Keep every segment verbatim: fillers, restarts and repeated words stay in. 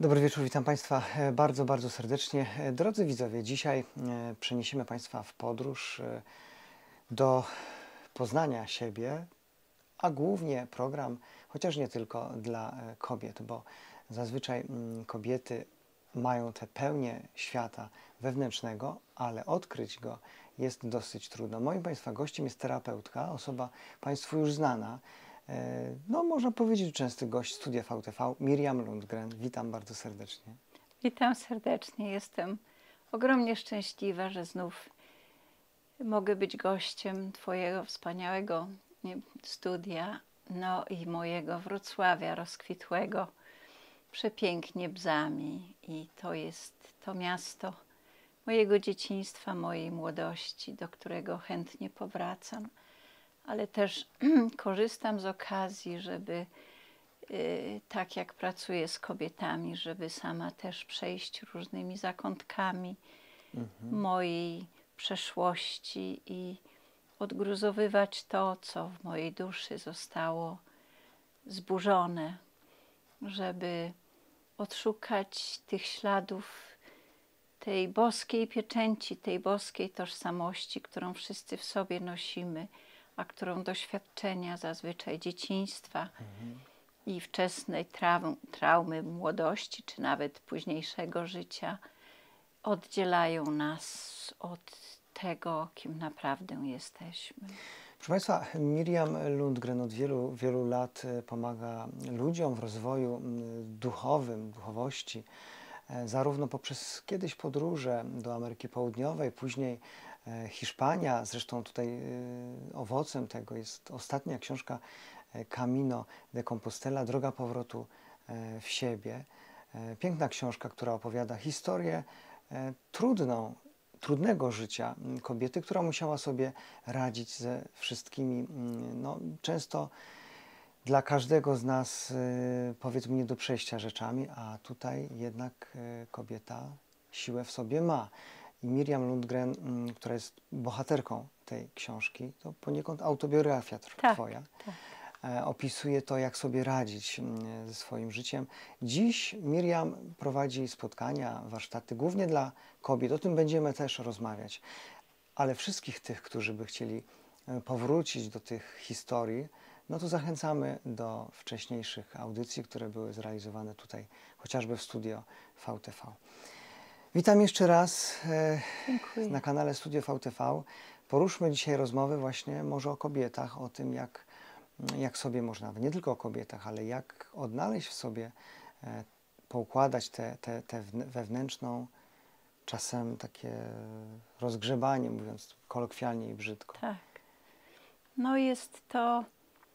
Dobry wieczór, witam Państwa bardzo, bardzo serdecznie. Drodzy widzowie, dzisiaj przeniesiemy Państwa w podróż do poznania siebie, a głównie program, chociaż nie tylko dla kobiet, bo zazwyczaj kobiety mają tę pełnię świata wewnętrznego, ale odkryć go jest dosyć trudno. Moim Państwa gościem jest terapeutka, osoba Państwu już znana, no można powiedzieć częsty gość studia V T V, Miriam Lundgren. Witam bardzo serdecznie. Witam serdecznie. Jestem ogromnie szczęśliwa, że znów mogę być gościem Twojego wspaniałego studia, no i mojego Wrocławia rozkwitłego przepięknie bzami. I to jest to miasto mojego dzieciństwa, mojej młodości, do którego chętnie powracam. Ale też korzystam z okazji, żeby y, tak jak pracuję z kobietami, żeby sama też przejść różnymi zakątkami mhm. mojej przeszłości i odgruzowywać to, co w mojej duszy zostało zburzone, żeby odszukać tych śladów tej boskiej pieczęci, tej boskiej tożsamości, którą wszyscy w sobie nosimy, a którą doświadczenia zazwyczaj dzieciństwa mhm. i wczesnej trau traumy młodości, czy nawet późniejszego życia oddzielają nas od tego, kim naprawdę jesteśmy. Proszę Państwa, Miriam Lundgren od wielu, wielu lat pomaga ludziom w rozwoju duchowym, duchowości, zarówno poprzez kiedyś podróże do Ameryki Południowej, później Hiszpania, zresztą tutaj owocem tego jest ostatnia książka Camino de Compostela, Droga powrotu w siebie. Piękna książka, która opowiada historię trudną, trudnego życia kobiety, która musiała sobie radzić ze wszystkimi, no, często dla każdego z nas, powiedzmy, nie do przejścia rzeczami, a tutaj jednak kobieta siłę w sobie ma. I Miriam Lundgren, która jest bohaterką tej książki, to poniekąd autobiografia tak, Twoja, tak. opisuje to, jak sobie radzić ze swoim życiem. Dziś Miriam prowadzi spotkania, warsztaty, głównie dla kobiet. O tym będziemy też rozmawiać. Ale wszystkich tych, którzy by chcieli powrócić do tych historii, no to zachęcamy do wcześniejszych audycji, które były zrealizowane tutaj, chociażby w studio V T V. Witam jeszcze raz Dziękuję. na kanale Studio V T V. Poruszmy dzisiaj rozmowy właśnie może o kobietach, o tym, jak, jak sobie można, nie tylko o kobietach, ale jak odnaleźć w sobie, poukładać tę te, te, te wewnętrzną, czasem takie rozgrzebanie, mówiąc kolokwialnie i brzydko. Tak. No jest to,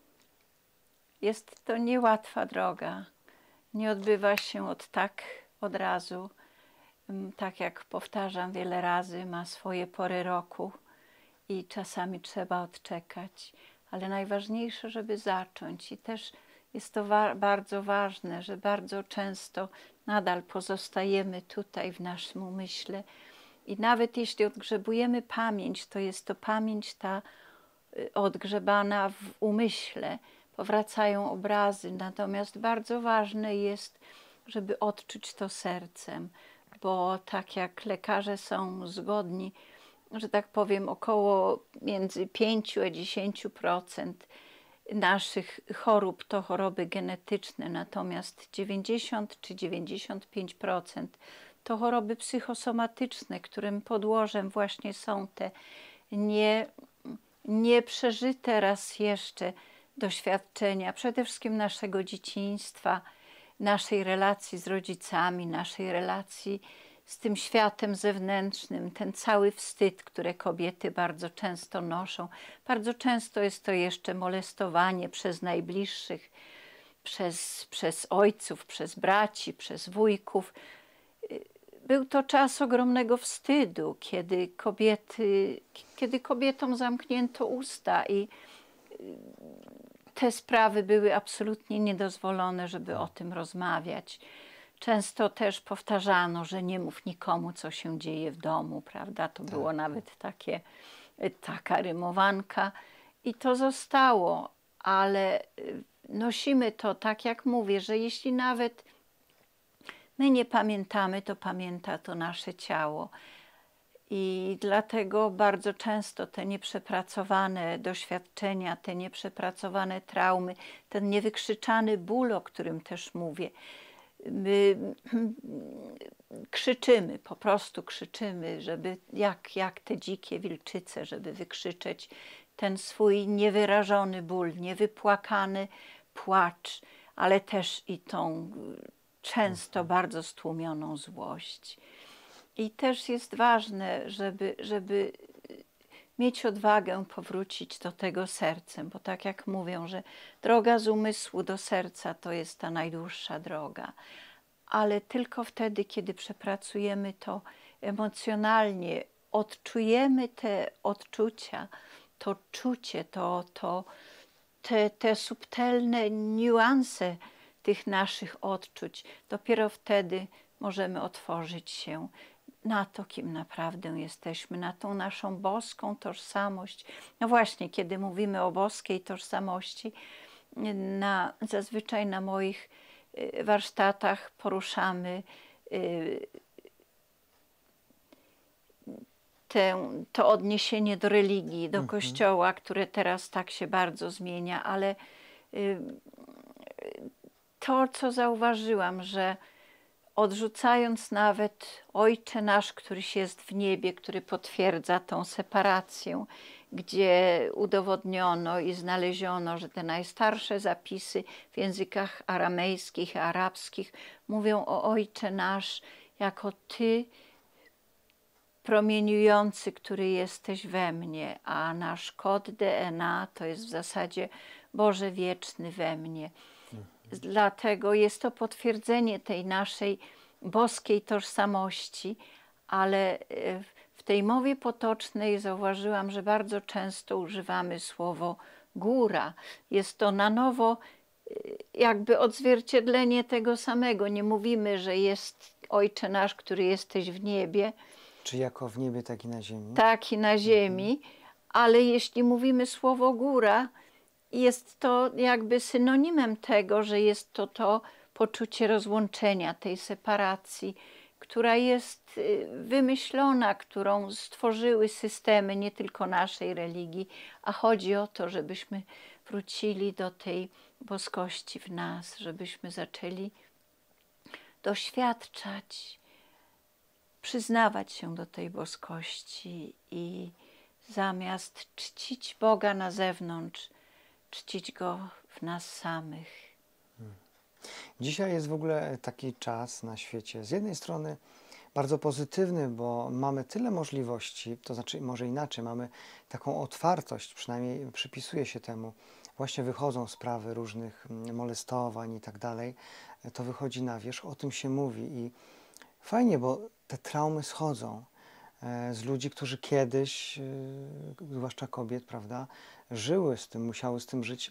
jest to niełatwa droga. Nie odbywa się od tak, od razu. Tak jak powtarzam wiele razy, ma swoje pory roku i czasami trzeba odczekać, ale najważniejsze, żeby zacząć. I też jest to wa bardzo ważne, że bardzo często nadal pozostajemy tutaj w naszym umyśle i nawet jeśli odgrzebujemy pamięć, to jest to pamięć ta odgrzebana w umyśle, powracają obrazy, natomiast bardzo ważne jest, żeby odczuć to sercem, bo tak jak lekarze są zgodni, że tak powiem, około między pięć a dziesięć procent naszych chorób to choroby genetyczne, natomiast dziewięćdziesiąt czy dziewięćdziesiąt pięć procent to choroby psychosomatyczne, którym podłożem właśnie są te nie, nieprzeżyte raz jeszcze doświadczenia, przede wszystkim naszego dzieciństwa, naszej relacji z rodzicami, naszej relacji z tym światem zewnętrznym, ten cały wstyd, który kobiety bardzo często noszą. Bardzo często jest to jeszcze molestowanie przez najbliższych, przez, przez ojców, przez braci, przez wujków. Był to czas ogromnego wstydu, kiedy kobiety, kiedy kobietom zamknięto usta i te sprawy były absolutnie niedozwolone, żeby o tym rozmawiać. Często też powtarzano, że nie mów nikomu, co się dzieje w domu, prawda? To było nawet takie, taka rymowanka i to zostało, ale nosimy to, tak jak mówię, że jeśli nawet my nie pamiętamy, to pamięta to nasze ciało. I dlatego bardzo często te nieprzepracowane doświadczenia, te nieprzepracowane traumy, ten niewykrzyczany ból, o którym też mówię, my krzyczymy, po prostu krzyczymy, żeby jak, jak te dzikie wilczyce, żeby wykrzyczeć ten swój niewyrażony ból, niewypłakany płacz, ale też i tą często bardzo stłumioną złość. I też jest ważne, żeby, żeby mieć odwagę powrócić do tego sercem, bo tak jak mówią, że droga z umysłu do serca to jest ta najdłuższa droga. Ale tylko wtedy, kiedy przepracujemy to emocjonalnie, odczujemy te odczucia, to czucie, to, to, te, te subtelne niuanse tych naszych odczuć, dopiero wtedy możemy otworzyć się na to, kim naprawdę jesteśmy, na tą naszą boską tożsamość. No właśnie, kiedy mówimy o boskiej tożsamości, na, zazwyczaj na moich warsztatach poruszamy te, to odniesienie do religii, do Mhm. Kościoła, które teraz tak się bardzo zmienia, ale to, co zauważyłam, że odrzucając nawet Ojcze nasz, któryś jest w niebie, który potwierdza tą separację, gdzie udowodniono i znaleziono, że te najstarsze zapisy w językach aramejskich i arabskich mówią o Ojcze nasz jako Ty, promieniujący, który jesteś we mnie, a nasz kod D N A to jest w zasadzie Boże wieczny we mnie. Dlatego jest to potwierdzenie tej naszej boskiej tożsamości, ale w tej mowie potocznej zauważyłam, że bardzo często używamy słowo góra. Jest to na nowo jakby odzwierciedlenie tego samego. Nie mówimy, że jest Ojcze nasz, który jesteś w niebie. Czy jako w niebie, tak i na ziemi? Tak i na ziemi, ale jeśli mówimy słowo góra, jest to jakby synonimem tego, że jest to to poczucie rozłączenia, tej separacji, która jest wymyślona, którą stworzyły systemy nie tylko naszej religii, a chodzi o to, żebyśmy wrócili do tej boskości w nas, żebyśmy zaczęli doświadczać, przyznawać się do tej boskości i zamiast czcić Boga na zewnątrz, czcić Go w nas samych. Dzisiaj jest w ogóle taki czas na świecie, z jednej strony bardzo pozytywny, bo mamy tyle możliwości, to znaczy może inaczej, mamy taką otwartość, przynajmniej przypisuje się temu, właśnie wychodzą sprawy różnych molestowań i tak dalej, to wychodzi na wierzch, o tym się mówi i fajnie, bo te traumy schodzą z ludzi, którzy kiedyś, zwłaszcza kobiet, prawda, żyły z tym, musiały z tym żyć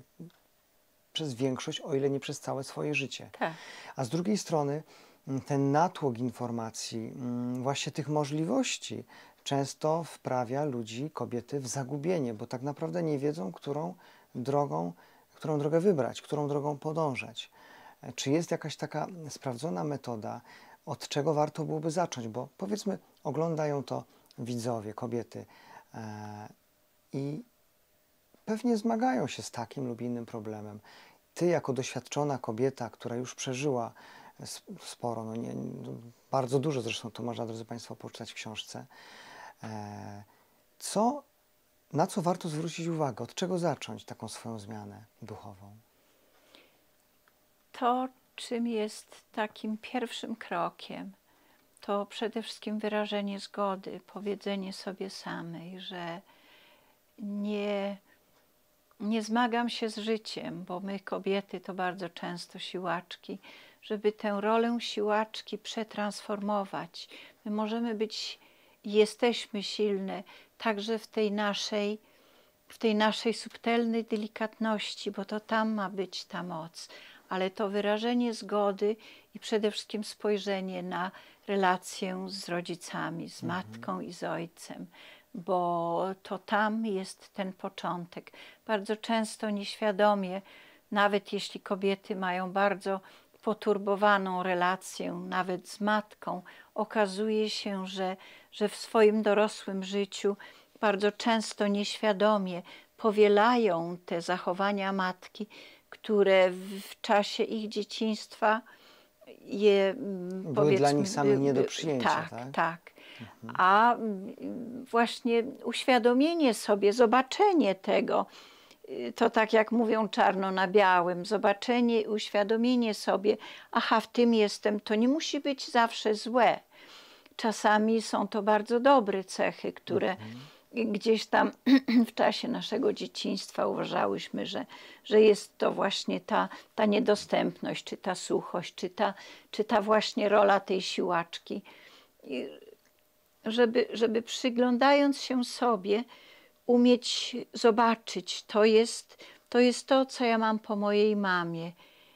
przez większość, o ile nie przez całe swoje życie. Tak. A z drugiej strony ten natłok informacji, właśnie tych możliwości często wprawia ludzi, kobiety w zagubienie, bo tak naprawdę nie wiedzą, którą drogą, którą drogę wybrać, którą drogą podążać. Czy jest jakaś taka sprawdzona metoda, od czego warto byłoby zacząć? Bo powiedzmy, oglądają to widzowie, kobiety e, i pewnie zmagają się z takim lub innym problemem. Ty jako doświadczona kobieta, która już przeżyła sporo, no nie, bardzo dużo zresztą, to można, drodzy Państwo, poczytać w książce, e, co, na co warto zwrócić uwagę? Od czego zacząć taką swoją zmianę duchową? To, czym jest takim pierwszym krokiem, to przede wszystkim wyrażenie zgody, powiedzenie sobie samej, że nie, nie zmagam się z życiem, bo my kobiety to bardzo często siłaczki, żeby tę rolę siłaczki przetransformować. My możemy być, jesteśmy silne także w tej naszej, w tej naszej subtelnej delikatności, bo to tam ma być ta moc. Ale to wyrażenie zgody i przede wszystkim spojrzenie na relację z rodzicami, z matką i z ojcem, bo to tam jest ten początek. Bardzo często nieświadomie, nawet jeśli kobiety mają bardzo poturbowaną relację nawet z matką, okazuje się, że, że w swoim dorosłym życiu bardzo często nieświadomie powielają te zachowania matki, które w czasie ich dzieciństwa je Były powiedzmy, dla nich samych by- nie do by- przyjęcia, tak, tak? tak. A mm, właśnie uświadomienie sobie, zobaczenie tego, y, to tak jak mówią czarno na białym, zobaczenie, uświadomienie sobie, aha, w tym jestem, to nie musi być zawsze złe. Czasami są to bardzo dobre cechy, które gdzieś tam w czasie naszego dzieciństwa uważałyśmy, że, że jest to właśnie ta, ta niedostępność, czy ta suchość, czy ta, czy ta właśnie rola tej siłaczki. I żeby, żeby przyglądając się sobie, umieć zobaczyć, to jest, to jest to, co ja mam po mojej mamie.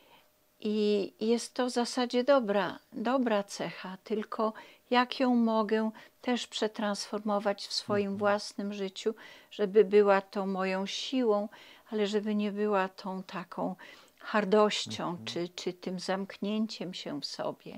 I jest to w zasadzie dobra, dobra cecha, tylko jak ją mogę też przetransformować w swoim własnym życiu, żeby była to moją siłą, ale żeby nie była tą taką hardością, czy, czy tym zamknięciem się w sobie.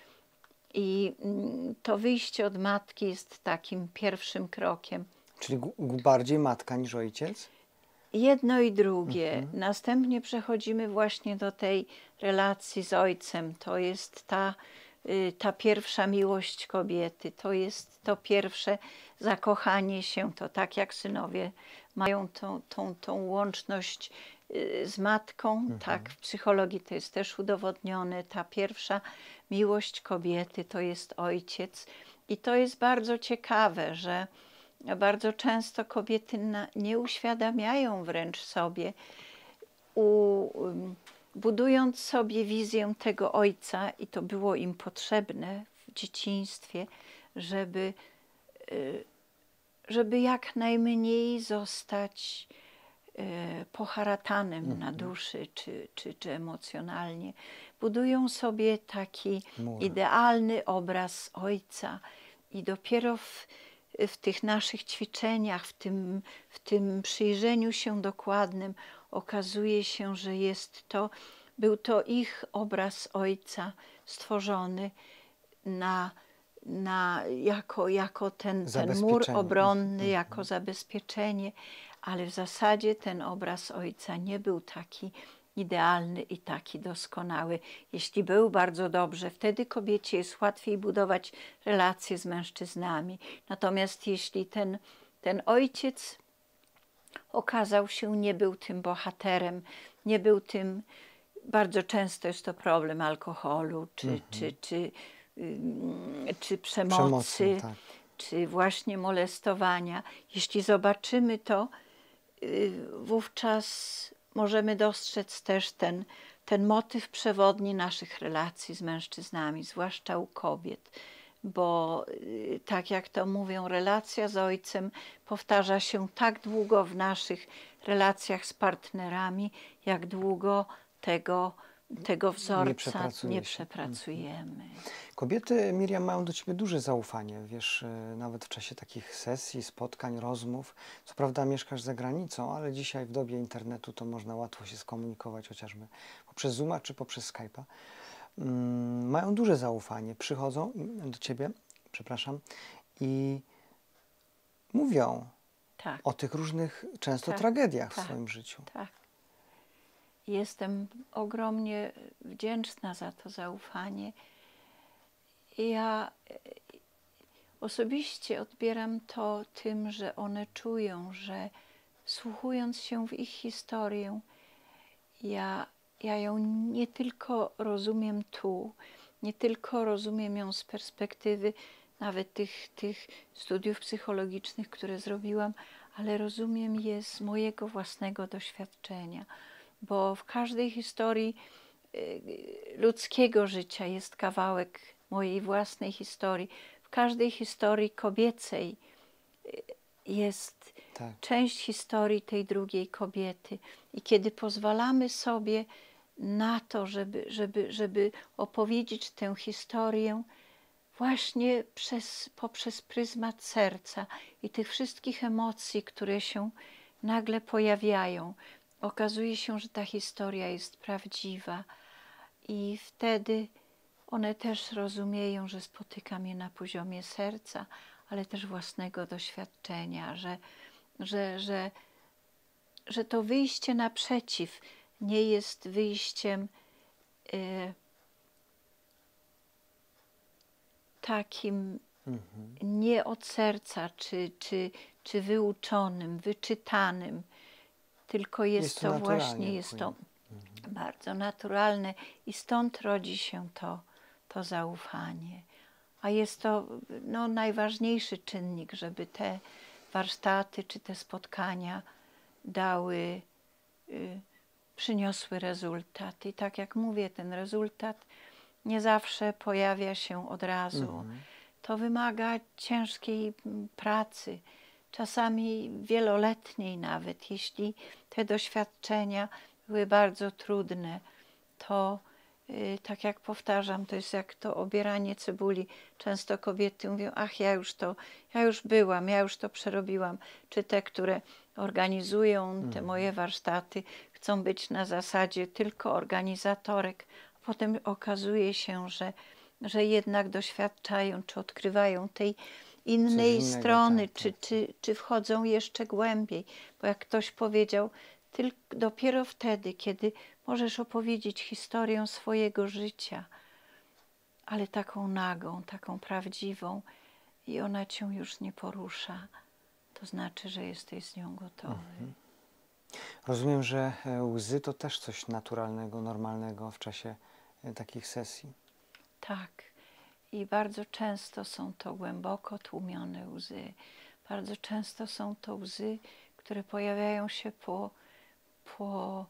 I mm, to wyjście od matki jest takim pierwszym krokiem. Czyli gu- gu- bardziej matka niż ojciec? Jedno i drugie. Następnie przechodzimy właśnie do tej relacji z ojcem. To jest ta, y, ta pierwsza miłość kobiety, to jest to pierwsze zakochanie się. To tak jak synowie mają tą, tą, tą łączność y, z matką, tak w psychologii to jest też udowodnione. Ta pierwsza miłość kobiety to jest ojciec. I to jest bardzo ciekawe, że bardzo często kobiety na, nie uświadamiają wręcz sobie, u, um, budując sobie wizję tego ojca, i to było im potrzebne w dzieciństwie, żeby, y, żeby jak najmniej zostać y, poharatanym na duszy czy, czy, czy emocjonalnie. Budują sobie taki Mur. idealny obraz ojca i dopiero w, w tych naszych ćwiczeniach, w tym, w tym przyjrzeniu się dokładnym okazuje się, że jest to, był to ich obraz ojca stworzony na, na, jako, jako ten, ten mur Zabezpieczenie. obronny, jako zabezpieczenie, ale w zasadzie ten obraz ojca nie był taki idealny i taki doskonały. Jeśli był bardzo dobrze, wtedy kobiecie jest łatwiej budować relacje z mężczyznami. Natomiast jeśli ten, ten ojciec okazał się, nie był tym bohaterem, nie był tym, bardzo często jest to problem alkoholu, czy, czy, czy, ym, czy przemocy, Przemocy, tak. czy właśnie molestowania. Jeśli zobaczymy to, y, wówczas możemy dostrzec też ten, ten motyw przewodni naszych relacji z mężczyznami, zwłaszcza u kobiet. Bo y, tak jak to mówią, relacja z ojcem powtarza się tak długo w naszych relacjach z partnerami, jak długo tego, tego wzorca przepracuje nie się. przepracujemy. Kobiety, Miriam, mają do ciebie duże zaufanie, wiesz, y, nawet w czasie takich sesji, spotkań, rozmów. Co prawda mieszkasz za granicą, ale dzisiaj w dobie internetu to można łatwo się skomunikować, chociażby poprzez Zooma czy poprzez Skype'a. Mm, mają duże zaufanie, przychodzą do ciebie, przepraszam, i mówią Tak, o tych różnych, często Tak, tragediach w tak. swoim życiu. tak. Jestem ogromnie wdzięczna za to zaufanie. Ja e, osobiście odbieram to tym, że one czują, że wsłuchując się w ich historię, ja, ja ją nie tylko rozumiem tu, nie tylko rozumiem ją z perspektywy nawet tych, tych studiów psychologicznych, które zrobiłam, ale rozumiem je z mojego własnego doświadczenia, bo w każdej historii y, ludzkiego życia jest kawałek mojej własnej historii. W każdej historii kobiecej y, jest Tak. część historii tej drugiej kobiety. I kiedy pozwalamy sobie na to, żeby, żeby, żeby opowiedzieć tę historię właśnie przez, poprzez pryzmat serca i tych wszystkich emocji, które się nagle pojawiają, okazuje się, że ta historia jest prawdziwa i wtedy one też rozumieją, że spotykam je na poziomie serca, ale też własnego doświadczenia, że, że, że, że to wyjście naprzeciw nie jest wyjściem y, takim Mhm. nie od serca, czy, czy, czy wyuczonym, wyczytanym, tylko jest, Jest to to naturalnie właśnie, jest płynie. to bardzo naturalne i stąd rodzi się to, to zaufanie. A jest to no, najważniejszy czynnik, żeby te warsztaty czy te spotkania dały, y, przyniosły rezultat. I tak jak mówię, ten rezultat nie zawsze pojawia się od razu. Mhm. To wymaga ciężkiej mm, pracy, czasami wieloletniej nawet. Jeśli te doświadczenia były bardzo trudne, to y, tak jak powtarzam, to jest jak to obieranie cebuli. Często kobiety mówią, ach ja już to, ja już byłam, ja już to przerobiłam. Czy te, które organizują te Mhm. moje warsztaty, chcą być na zasadzie tylko organizatorek. Potem okazuje się, że, że jednak doświadczają, czy odkrywają tej innej innego, strony, tak, czy, tak. czy, czy wchodzą jeszcze głębiej. Bo jak ktoś powiedział, tylko dopiero wtedy, kiedy możesz opowiedzieć historię swojego życia, ale taką nagą, taką prawdziwą i ona cię już nie porusza, to znaczy, że jesteś z nią gotowy. Mhm. Rozumiem, że e, łzy to też coś naturalnego, normalnego w czasie e, takich sesji. Tak. I bardzo często są to głęboko tłumione łzy. Bardzo często są to łzy, które pojawiają się po, po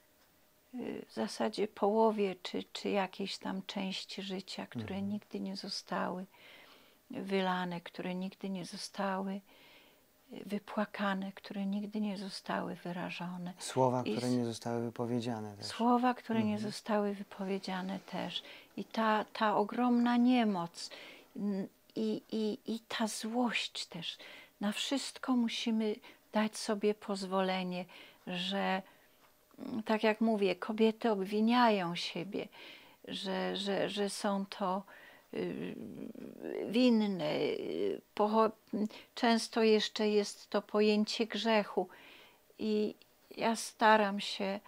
y, w zasadzie połowie czy, czy jakiejś tam części życia, które Mhm. nigdy nie zostały wylane, które nigdy nie zostały wypłakane, które nigdy nie zostały wyrażone. Słowa, I które s- nie zostały wypowiedziane też. Słowa, które nie Mhm. zostały wypowiedziane też. I ta, ta ogromna niemoc n- i, i, i ta złość też. Na wszystko musimy dać sobie pozwolenie, że mm, tak jak mówię, kobiety obwiniają siebie, że, że, że są to y, winne. y, pocho- Często jeszcze jest to pojęcie grzechu. I ja staram się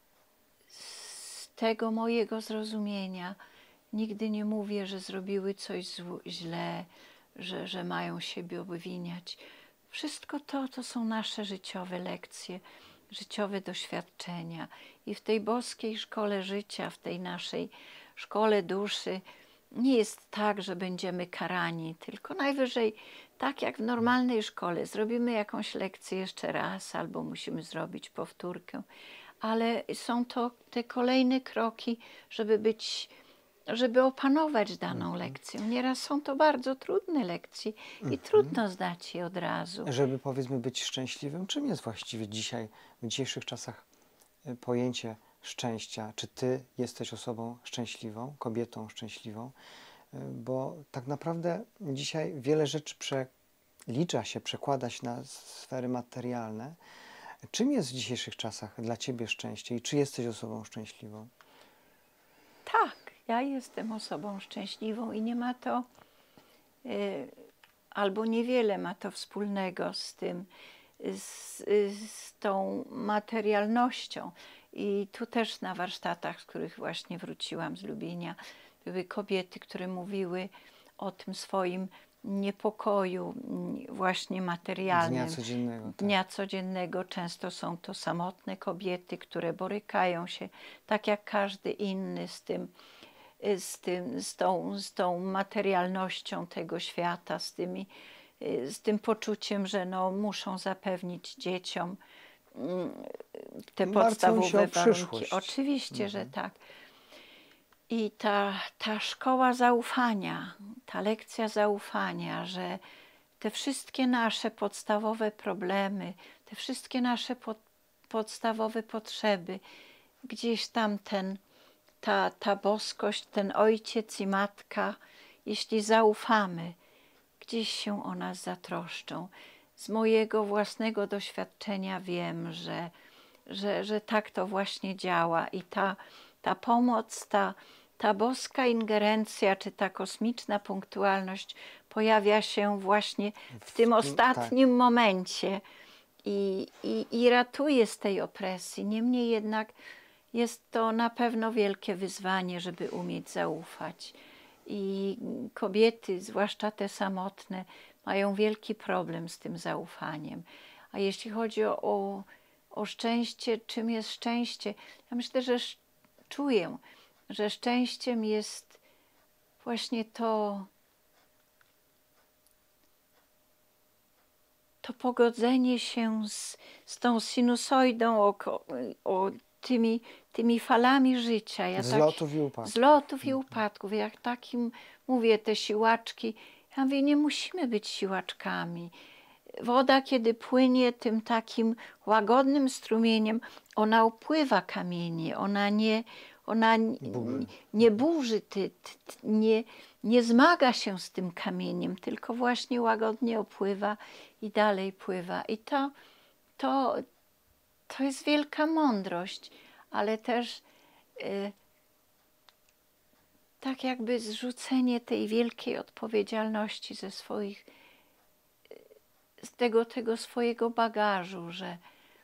z tego mojego zrozumienia, nigdy nie mówię, że zrobiły coś zło, źle, że, że mają siebie obwiniać. Wszystko to, to są nasze życiowe lekcje, życiowe doświadczenia. I w tej boskiej szkole życia, w tej naszej szkole duszy, nie jest tak, że będziemy karani, tylko najwyżej tak jak w normalnej szkole. Zrobimy jakąś lekcję jeszcze raz, albo musimy zrobić powtórkę, ale są to te kolejne kroki, żeby być, żeby opanować daną lekcję. Nieraz są to bardzo trudne lekcje i trudno zdać je od razu. Żeby powiedzmy być szczęśliwym, czym jest właściwie dzisiaj, w dzisiejszych czasach y, pojęcie szczęścia? Czy ty jesteś osobą szczęśliwą, kobietą szczęśliwą? Y, Bo tak naprawdę dzisiaj wiele rzeczy przelicza się, przekłada się na sfery materialne. Czym jest w dzisiejszych czasach dla ciebie szczęście i czy jesteś osobą szczęśliwą? Tak, ja jestem osobą szczęśliwą i nie ma to, y, albo niewiele ma to wspólnego z tym, z, z tą materialnością. I tu też na warsztatach, z których właśnie wróciłam z Lubinia, były kobiety, które mówiły o tym swoim niepokoju mm, właśnie Dnia materialnym, codziennego, tak. dnia codziennego. Często są to samotne kobiety, które borykają się, tak jak każdy inny, z tym, z, tym, z, tą, z tą materialnością tego świata, z, tymi, z tym poczuciem, że no, muszą zapewnić dzieciom mm, te Martwią podstawowe się o warunki. przyszłość. Oczywiście, że Mhm. tak. I ta, ta szkoła zaufania, ta lekcja zaufania, że te wszystkie nasze podstawowe problemy, te wszystkie nasze pod, podstawowe potrzeby, gdzieś tam ten, ta, ta boskość, ten ojciec i matka, jeśli zaufamy, gdzieś się o nas zatroszczą. Z mojego własnego doświadczenia wiem, że, że, że tak to właśnie działa i ta, ta pomoc, ta, ta boska ingerencja, czy ta kosmiczna punktualność pojawia się właśnie w tym ostatnim tak. momencie i, i, i ratuje z tej opresji. Niemniej jednak jest to na pewno wielkie wyzwanie, żeby umieć zaufać. I kobiety, zwłaszcza te samotne, mają wielki problem z tym zaufaniem. A jeśli chodzi o, o, o szczęście, czym jest szczęście? Ja myślę, że czuję, że szczęściem jest właśnie to, to pogodzenie się z, z tą sinusoidą, o, o tymi, tymi falami życia. Ja Zlotów tak, i upadków. Zlotów i upadków. Jak takim mówię, te siłaczki, ja mówię, nie musimy być siłaczkami. Woda, kiedy płynie tym takim łagodnym strumieniem, ona upływa kamienie, ona nie, ona burzy. nie burzy, ty, ty, nie, nie zmaga się z tym kamieniem, tylko właśnie łagodnie opływa i dalej pływa. I to, to, to jest wielka mądrość, ale też y, tak jakby zrzucenie tej wielkiej odpowiedzialności ze swoich, z tego, tego swojego bagażu, że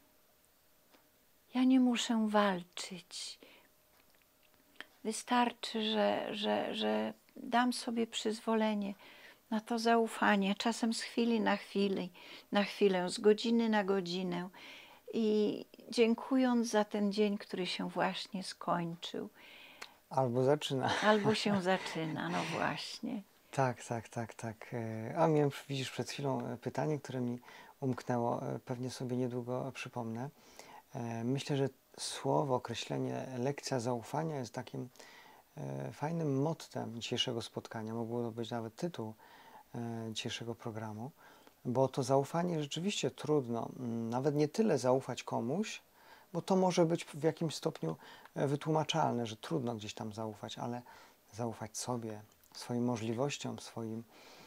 ja nie muszę walczyć. Wystarczy, że, że, że dam sobie przyzwolenie na to zaufanie, czasem z chwili na chwilę, na chwilę, z godziny na godzinę. I dziękując za ten dzień, który się właśnie skończył. Albo zaczyna. Albo się zaczyna, no właśnie. Tak, tak, tak, tak. A miałem, widzisz, przed chwilą pytanie, które mi umknęło. Pewnie sobie niedługo przypomnę. Myślę, że słowo, określenie lekcja zaufania jest takim fajnym mottem dzisiejszego spotkania. Mogło to być nawet tytuł dzisiejszego programu, bo to zaufanie rzeczywiście trudno. Nawet nie tyle zaufać komuś, bo to może być w jakimś stopniu wytłumaczalne, że trudno gdzieś tam zaufać, ale zaufać sobie, swoim możliwościom, swoim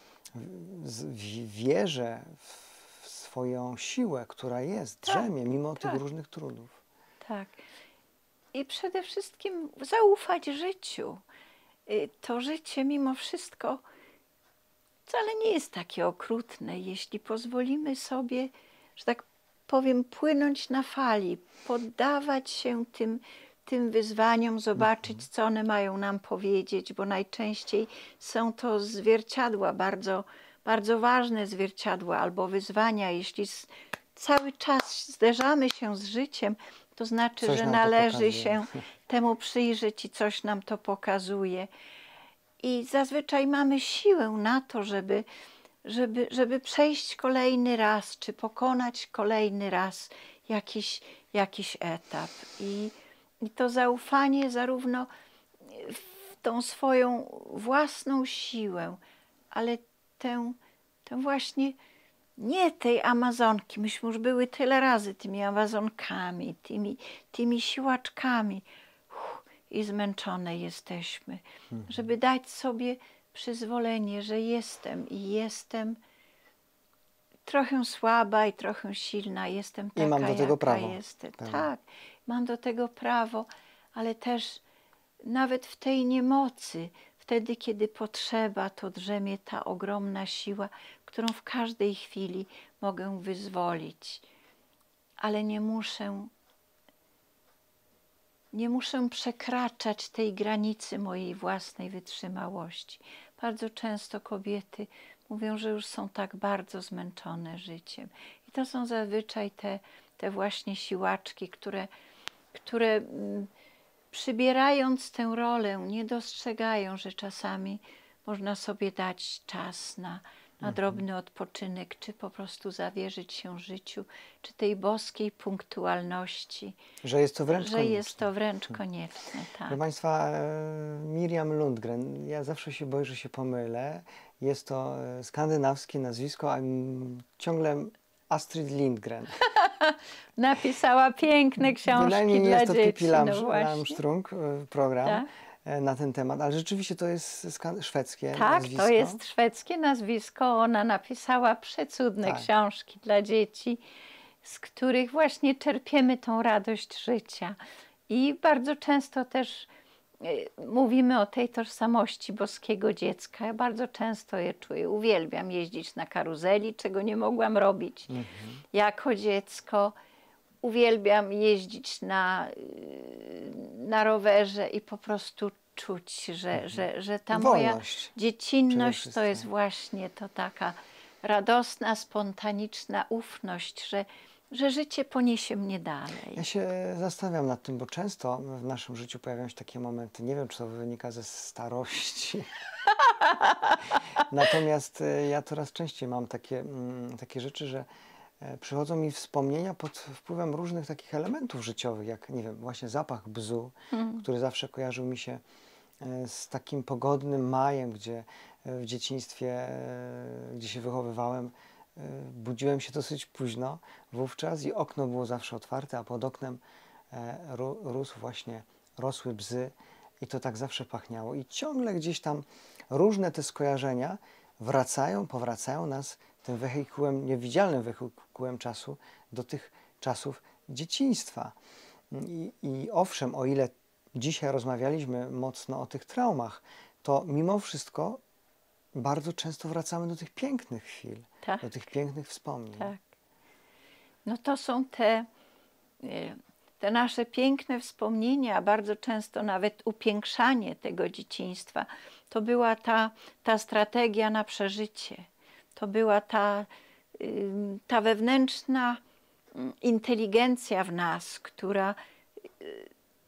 wierze w swoją siłę, która jest, drzemie, tak, mimo tak. tych różnych trudów. Tak. I przede wszystkim zaufać życiu. To życie mimo wszystko wcale nie jest takie okrutne, jeśli pozwolimy sobie, że tak powiem, płynąć na fali, poddawać się tym, tym wyzwaniom, zobaczyć, co one mają nam powiedzieć, bo najczęściej są to zwierciadła, bardzo, bardzo ważne zwierciadła albo wyzwania. Jeśli z, cały czas zderzamy się z życiem, to znaczy, coś że należy się temu przyjrzeć i coś nam to pokazuje. I zazwyczaj mamy siłę na to, żeby, żeby, żeby przejść kolejny raz, czy pokonać kolejny raz jakiś, jakiś etap. I, I to zaufanie zarówno w tą swoją własną siłę, ale tę, tę właśnie nie tej Amazonki. Myśmy już były tyle razy tymi Amazonkami, tymi, tymi siłaczkami. Uff, i zmęczone jesteśmy. Mhm. Żeby dać sobie przyzwolenie, że jestem i jestem trochę słaba i trochę silna. Jestem taka, I mam do tego jaka prawo. jestem. Tak, mam do tego prawo, ale też nawet w tej niemocy, wtedy, kiedy potrzeba, to drzemie ta ogromna siła, którą w każdej chwili mogę wyzwolić. Ale nie muszę, nie muszę przekraczać tej granicy mojej własnej wytrzymałości. Bardzo często kobiety mówią, że już są tak bardzo zmęczone życiem. I to są zazwyczaj te, te właśnie siłaczki, które, które przybierając tę rolę, nie dostrzegają, że czasami można sobie dać czas na, na drobny odpoczynek, czy po prostu zawierzyć się życiu, czy tej boskiej punktualności. Że jest to wręcz że konieczne. jest to wręcz konieczne, tak. Proszę Państwa, Miriam Lundgren, ja zawsze się boję, że się pomylę. Jest to skandynawskie nazwisko, a ciągle Astrid Lindgren. Napisała piękne książki Bynajmniej nie dla jest to dzieci. Pippi No Lamstrung, program tak? na ten temat, ale rzeczywiście to jest szwedzkie tak, nazwisko. Tak, to jest szwedzkie nazwisko. Ona napisała przecudne tak. książki dla dzieci, z których właśnie czerpiemy tą radość życia. I bardzo często też y, mówimy o tej tożsamości boskiego dziecka. Ja bardzo często je czuję. Uwielbiam jeździć na karuzeli, czego nie mogłam robić Mhm. jako dziecko. Uwielbiam jeździć na, y, na rowerze i po prostu czuć, że, że, że ta moja Wolność przede dziecinność to wszystkim. jest właśnie to taka radosna, spontaniczna ufność, że, że życie poniesie mnie dalej. Ja się zastanawiam nad tym, bo często w naszym życiu pojawiają się takie momenty, nie wiem, czy to wynika ze starości. Natomiast e, ja coraz częściej mam takie, mm, takie rzeczy, że e, przychodzą mi wspomnienia pod wpływem różnych takich elementów życiowych, jak, nie wiem, właśnie zapach bzu, Mm. który zawsze kojarzył mi się e, z takim pogodnym majem, gdzie e, w dzieciństwie, e, gdzie się wychowywałem, e, budziłem się dosyć późno wówczas i okno było zawsze otwarte, a pod oknem e, ro- rósł właśnie, rosły bzy i to tak zawsze pachniało. I ciągle gdzieś tam różne te skojarzenia wracają, powracają nas tym wehikułem, niewidzialnym wehikułem czasu do tych czasów dzieciństwa. I, I owszem, o ile dzisiaj rozmawialiśmy mocno o tych traumach, to mimo wszystko bardzo często wracamy do tych pięknych chwil, Tak, do tych pięknych wspomnień. tak. No to są te, y, te nasze piękne wspomnienia, bardzo często nawet upiększanie tego dzieciństwa. To była ta, ta strategia na przeżycie. To była ta, y, ta wewnętrzna mm, inteligencja w nas, która y,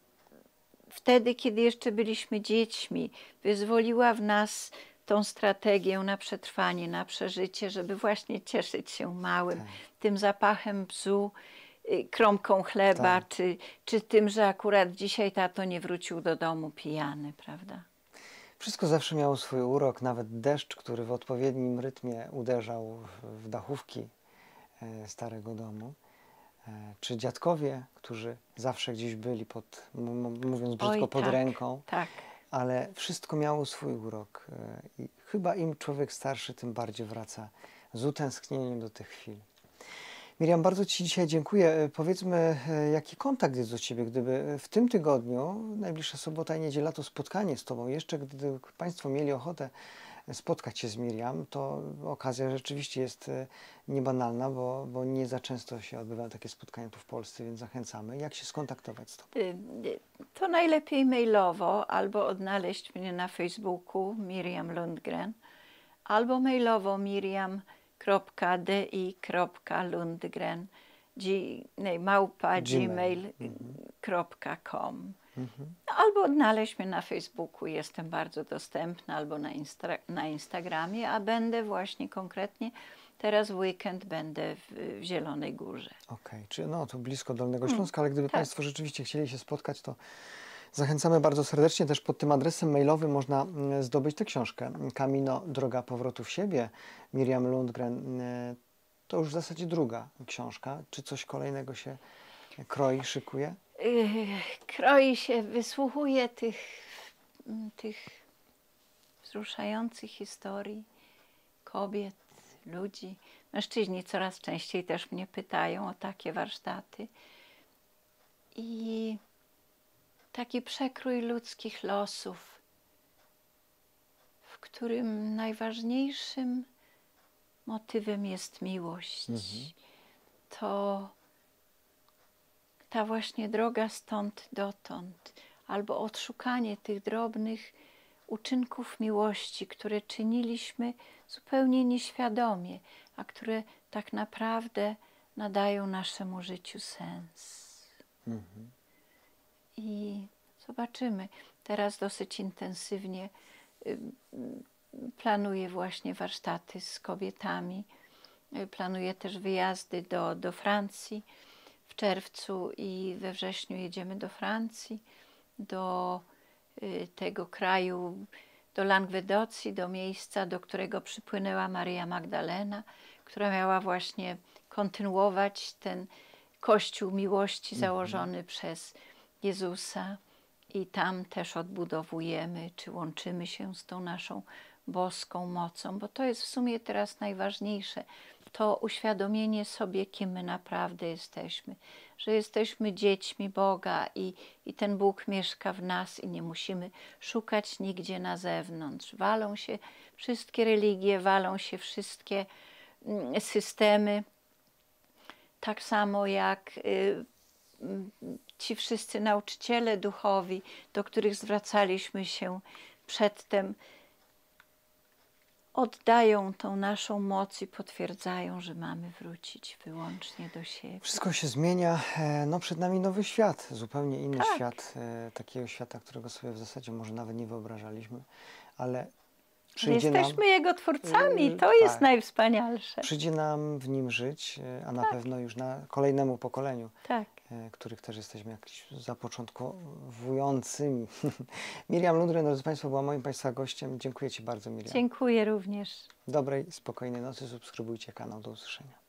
wtedy, kiedy jeszcze byliśmy dziećmi, wyzwoliła w nas tą strategię na przetrwanie, na przeżycie, żeby właśnie cieszyć się małym, Tak. tym zapachem bzu, y, kromką chleba, Tak. czy, czy tym, że akurat dzisiaj tato nie wrócił do domu pijany, prawda? Wszystko zawsze miało swój urok, nawet deszcz, który w odpowiednim rytmie uderzał w, w dachówki e, starego domu, e, czy dziadkowie, którzy zawsze gdzieś byli, pod, m- m- mówiąc brzydko, Oj, pod tak, ręką, tak. ale wszystko miało swój urok. e, I chyba im człowiek starszy, tym bardziej wraca z utęsknieniem do tych chwil. Miriam, bardzo Ci dzisiaj dziękuję. E, Powiedzmy, e, jaki kontakt jest do Ciebie, gdyby w tym tygodniu, najbliższa sobota i niedziela, to spotkanie z Tobą. Jeszcze gdyby Państwo mieli ochotę spotkać się z Miriam, to okazja rzeczywiście jest e, niebanalna, bo, bo nie za często się odbywają takie spotkania tu w Polsce, więc zachęcamy. Jak się skontaktować z Tobą? Y, y, To najlepiej mailowo, albo odnaleźć mnie na Facebooku Miriam Lundgren, albo mailowo miriam kropka di kropka lundgren g- nie, małpa Gmail. gmail kropka com. Mhm. Albo odnaleźć mnie na Facebooku, jestem bardzo dostępna, albo na, instra- na Instagramie, a będę właśnie konkretnie teraz w weekend będę w, w Zielonej Górze. Okej, czy no to blisko Dolnego Śląska, ale gdyby tak. Państwo rzeczywiście chcieli się spotkać, to zachęcamy bardzo serdecznie. Też pod tym adresem mailowym można mm, zdobyć tę książkę. Camino, droga powrotu w siebie. Miriam Lundgren. y, To już w zasadzie druga książka. Czy coś kolejnego się kroi, szykuje? Yy, kroi się, wysłuchuje tych, mm, tych wzruszających historii kobiet, ludzi. Mężczyźni coraz częściej też mnie pytają o takie warsztaty. I taki przekrój ludzkich losów, w którym najważniejszym motywem jest miłość. Mhm. To ta właśnie droga stąd dotąd, albo odszukanie tych drobnych uczynków miłości, które czyniliśmy zupełnie nieświadomie, a które tak naprawdę nadają naszemu życiu sens. Mhm. I zobaczymy. Teraz dosyć intensywnie y, y, planuję właśnie warsztaty z kobietami. Y, Planuję też wyjazdy do, do Francji. W czerwcu i we wrześniu jedziemy do Francji, do y, tego kraju, do Langwedocji, do miejsca, do którego przypłynęła Maryja Magdalena, która miała właśnie kontynuować ten Kościół miłości założony przez Jezusa. I tam też odbudowujemy, czy łączymy się z tą naszą boską mocą, bo to jest w sumie teraz najważniejsze. To uświadomienie sobie, kim my naprawdę jesteśmy. że jesteśmy dziećmi Boga i, i ten Bóg mieszka w nas i nie musimy szukać nigdzie na zewnątrz. Walą się wszystkie religie, walą się wszystkie mm, systemy, tak samo jak y, ci wszyscy nauczyciele duchowi, do których zwracaliśmy się przedtem, oddają tą naszą moc i potwierdzają, że mamy wrócić wyłącznie do siebie. Wszystko się zmienia. e, No przed nami nowy świat, zupełnie inny Tak. świat, e, takiego świata, którego sobie w zasadzie może nawet nie wyobrażaliśmy, ale Że przyjdzie nam, jesteśmy Jego twórcami, Yy, to jest tak. najwspanialsze. przyjdzie nam w nim żyć, e, a na Tak. pewno już na kolejnemu pokoleniu, Tak. e, których też jesteśmy jakiś zapoczątkowującymi. Miriam Lundgren, drodzy Państwo, była moim Państwa gościem. Dziękuję Ci bardzo, Miriam. Dziękuję również. Dobrej, spokojnej nocy. Subskrybujcie kanał. Do usłyszenia.